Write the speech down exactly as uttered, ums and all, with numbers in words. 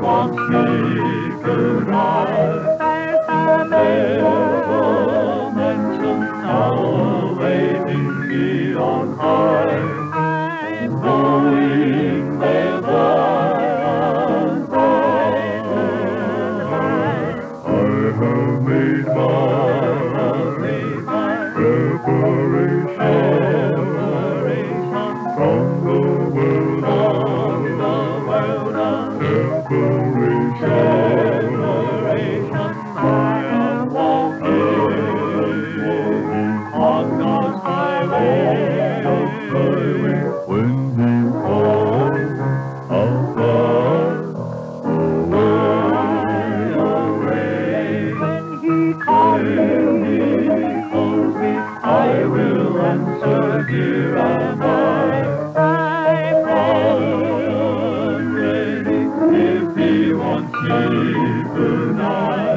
wants me goodbye. Never mention now awaiting me on high. Knowing that I am brighter, I have made my preparation from the world of separation. I am walking on God's highway. When He calls, I'll fly away, away. When He calls me, I will answer, dear am I. I'm ready if He wants me tonight.